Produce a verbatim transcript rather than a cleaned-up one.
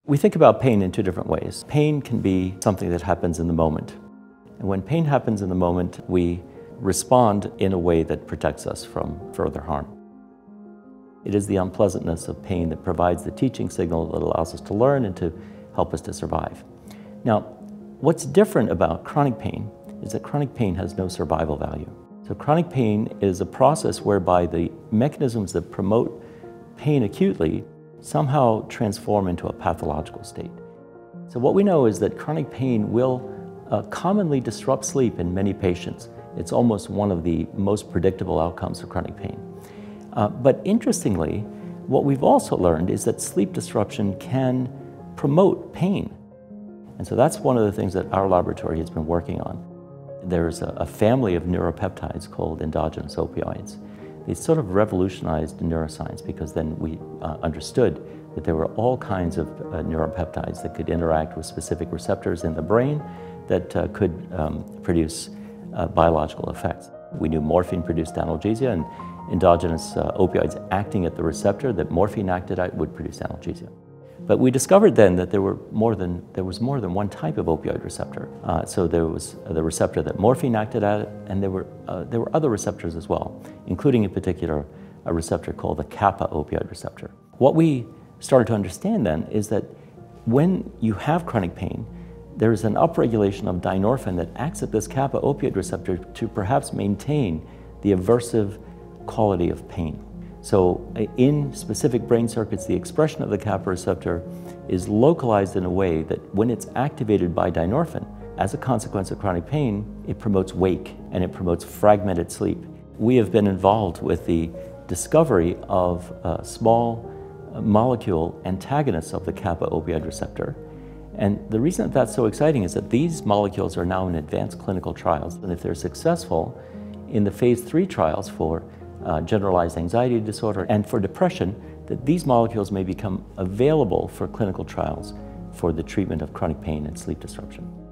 We think about pain in two different ways. Pain can be something that happens in the moment. And when pain happens in the moment, we respond in a way that protects us from further harm. It is the unpleasantness of pain that provides the teaching signal that allows us to learn and to help us to survive. Now, what's different about chronic pain is that chronic pain has no survival value. So chronic pain is a process whereby the mechanisms that promote pain acutely somehow transform into a pathological state. So what we know is that chronic pain will uh, commonly disrupt sleep in many patients. It's almost one of the most predictable outcomes of chronic pain. Uh, but interestingly, what we've also learned is that sleep disruption can promote pain. And so that's one of the things that our laboratory has been working on. There's a, a family of neuropeptides called endogenous opioids. They sort of revolutionized neuroscience because then we uh, understood that there were all kinds of uh, neuropeptides that could interact with specific receptors in the brain that uh, could um, produce uh, biological effects. We knew morphine produced analgesia, and endogenous uh, opioids acting at the receptor that morphine acted at would produce analgesia. But we discovered then that there, were more than, there was more than one type of opioid receptor. Uh, so there was the receptor that morphine acted at, and there were, uh, there were other receptors as well, including in particular a receptor called the Kappa opioid receptor. What we started to understand then is that when you have chronic pain, there is an upregulation of dynorphin that acts at this Kappa opioid receptor to perhaps maintain the aversive quality of pain. So in specific brain circuits, the expression of the Kappa receptor is localized in a way that when it's activated by dynorphin, as a consequence of chronic pain, it promotes wake and it promotes fragmented sleep. We have been involved with the discovery of uh, small molecule antagonists of the Kappa opioid receptor. And the reason that that's so exciting is that these molecules are now in advanced clinical trials. And if they're successful in the phase three trials for Uh, generalized anxiety disorder and for depression, that these molecules may become available for clinical trials for the treatment of chronic pain and sleep disruption.